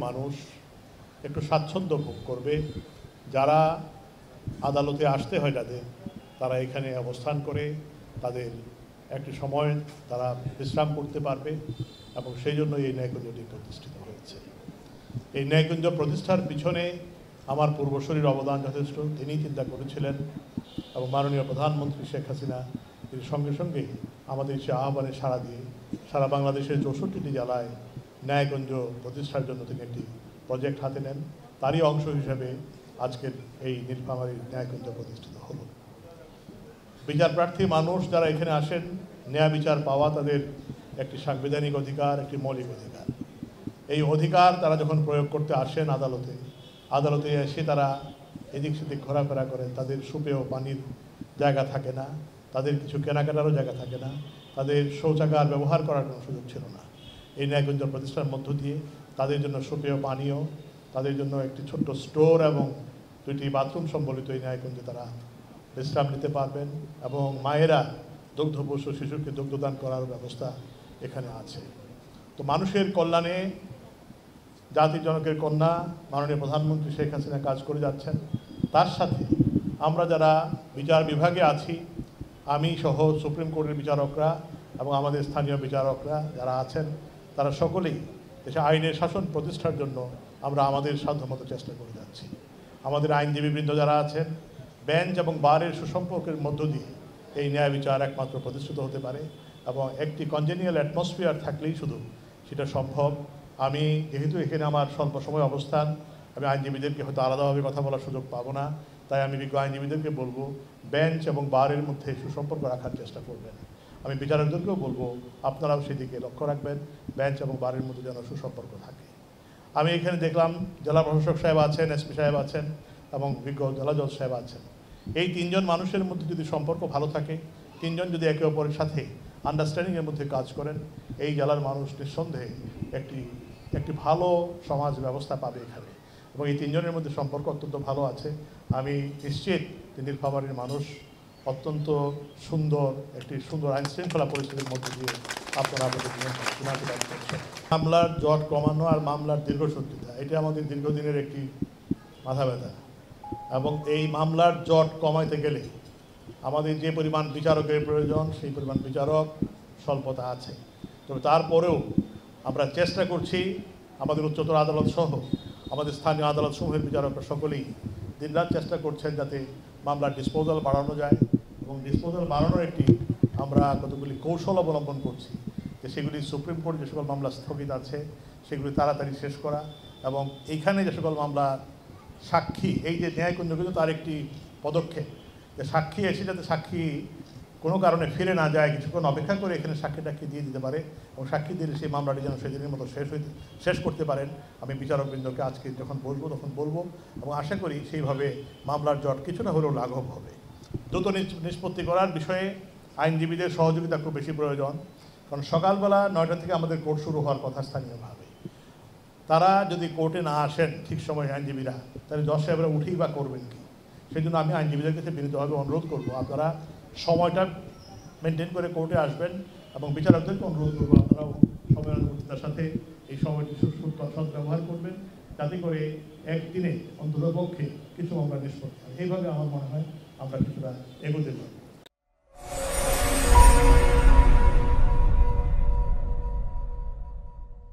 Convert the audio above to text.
মানুষ একটু স্বাচ্ছন্দ্য ভোগ করবে। যারা আদালতে আসতে হয় তারা এখানে অবস্থান করে তাদের একটি সময় তারা বিশ্রাম করতে পারবে এবং সেই জন্য এই ন্যায়কুঞ্জটি প্রতিষ্ঠিত হয়েছে। এই ন্যায়কুঞ্জ প্রতিষ্ঠার পিছনে আমার পূর্বসূরির অবদান যথেষ্ট। তিনি চিন্তা করেছিলেন এবং মাননীয় প্রধানমন্ত্রী শেখ হাসিনা তিনি সঙ্গে সঙ্গে আমাদের সে আহ্বানে সাড়া দিয়ে সারা বাংলাদেশের 64টি জেলায় ন্যায়কুঞ্জ প্রতিষ্ঠার জন্য তিনি একটি প্রজেক্ট হাতে নেন। তারই অংশ হিসেবে আজকের এই নীলফামারীর ন্যায়কুঞ্জ প্রতিষ্ঠিত হলো। বিচার প্রার্থী মানুষ যারা এখানে আসেন, ন্যায় বিচার পাওয়া তাদের একটি সাংবিধানিক অধিকার, একটি মৌলিক অধিকার। এই অধিকার তারা যখন প্রয়োগ করতে আসেন আদালতে এসে তারা এদিক সেদিক ঘোরাফেরা করেন, তাদের সুপেয় পানির জায়গা থাকে না, তাদের কিছু কেনাকাটারও জায়গা থাকে না, তাদের শৌচাগার ব্যবহার করার কোনো সুযোগ ছিল না। এই ন্যায়কুঞ্জ প্রতিষ্ঠার মধ্য দিয়ে তাদের জন্য সুপেয় পানীয়, তাদের জন্য একটি ছোট্ট স্টোর এবং 2টি বাথরুম সম্বলিত এই ন্যায়কুঞ্জে তারা বিশ্রাম নিতে পারবেন এবং মায়েরা দুগ্ধপোষ্য শিশুকে দুগ্ধদান করার ব্যবস্থা এখানে আছে। তো মানুষের কল্যাণে জাতির জনকের কন্যা মাননীয় প্রধানমন্ত্রী শেখ হাসিনা কাজ করে যাচ্ছেন। তার সাথে আমরা যারা বিচার বিভাগে আছি, আমি সহ সুপ্রিম কোর্টের বিচারকরা এবং আমাদের স্থানীয় বিচারকরা যারা আছেন, তারা সকলেই দেশে আইনের শাসন প্রতিষ্ঠার জন্য আমরা আমাদের সাধ্যমতো চেষ্টা করে যাচ্ছি। আমাদের আইনজীবীবৃন্দ যারা আছেন, বেঞ্চ এবং বারের সুসম্পর্কের মধ্য দিয়ে এই ন্যায় বিচার একমাত্র প্রতিষ্ঠিত হতে পারে এবং একটি কনজেনিয়াল অ্যাটমসফিয়ার থাকলেই শুধু সেটা সম্ভব। আমি যেহেতু এখানে আমার স্বল্প সময় অবস্থান, আমি আইনজীবীদেরকে হয়তো আলাদাভাবে কথা বলার সুযোগ পাবো না, তাই আমি বিজ্ঞ আইনজীবীদেরকে বলবো বেঞ্চ এবং বারের মধ্যে সুসম্পর্ক রাখার চেষ্টা করবেন। আমি বিচারকদেরকেও বলবো আপনারাও সেদিকে লক্ষ্য রাখবেন, বেঞ্চ এবং বারের মধ্যে যেন সুসম্পর্ক থাকে। আমি এখানে দেখলাম জেলা প্রশাসক সাহেব আছেন, এসপি সাহেব আছেন এবং বিজ্ঞ জেলা জজ সাহেব আছেন। এই 3 জন মানুষের মধ্যে যদি সম্পর্ক ভালো থাকে, 3 জন যদি একে অপরের সাথে আন্ডারস্ট্যান্ডিংয়ের মধ্যে কাজ করেন, এই জেলার মানুষ নিঃসন্দেহে একটি ভালো সমাজ ব্যবস্থা পাবে এখানে এবং এই 3 জনের মধ্যে সম্পর্ক অত্যন্ত ভালো আছে। আমি নিশ্চিত নীলফামারীর মানুষ অত্যন্ত একটি সুন্দর আইন শৃঙ্খলা পরিস্থিতির মধ্যে দিয়ে আপনারা আমাদের করছেন। মামলার জট কমানো আর মামলার দীর্ঘসূত্রিতা, এটা আমাদের দীর্ঘদিনের একটি মাথা ব্যথা এবং এই মামলার জট কমাইতে গেলে আমাদের যে পরিমাণ বিচারকের প্রয়োজন সেই পরিমাণ বিচারক স্বল্পতা আছে। তবে তারপরেও আমরা চেষ্টা করছি আমাদের উচ্চতর আদালত সহ আমাদের স্থানীয় আদালত সমূহের বিচারকরা সকলেই দিনরাত চেষ্টা করছেন যাতে মামলার ডিসপোজাল বাড়ানো যায় এবং ডিসপোজাল বাড়ানোর একটি আমরা কতগুলি কৌশল অবলম্বন করছি যে সেগুলি সুপ্রিম কোর্ট যে সকল মামলা স্থগিত আছে সেগুলি তাড়াতাড়ি শেষ করা এবং এইখানে যে সকল মামলা সাক্ষী, এই যে ন্যায়কুঞ্জ কিন্তু তার একটি পদক্ষেপ যে সাক্ষী এসে যাতে সাক্ষী কোনো কারণে ফিরে না যায়, কিছুক্ষণ অপেক্ষা করে এখানে সাক্ষী দিয়ে দিতে পারে এবং সাক্ষী দিলে সেই মামলাটি যেন সেদিনের মতো শেষ করতে পারেন। আমি বিচারকবৃন্দকে আজকে যখন বলবো তখন বলবো এবং আশা করি সেইভাবে মামলার জট কিছুটা হলেও লাঘব হবে। দ্রুত নিষ্পত্তি করার বিষয়ে আইনজীবীদের সহযোগিতা খুব বেশি প্রয়োজন, কারণ সকালবেলা 9টা থেকে আমাদের কোর্ট শুরু হওয়ার কথা স্থানীয়ভাবে। তারা যদি কোর্টে না আসেন ঠিক সময় আইনজীবীরা, তাহলে জজ সাহেবরা উঠেই বা করবেন কি? সেই জন্য আমি আইনজীবীদের কাছে বিনীতভাবে অনুরোধ করবো আপনারা সময়টা মেনটেন করে কোর্টে আসবেন এবং বিচারকদেরকে অনুরোধ করবো আপনারাও সময়ানুবর্তিতার সাথে এই সময়টি সদ্ব্যবহার করবেন যাতে করে একদিনে অন্ততপক্ষে কিছু মামলা নিষ্পত্তি হয়। এইভাবে আমার মনে হয় আমরা কিছুটা এগোতে পারি।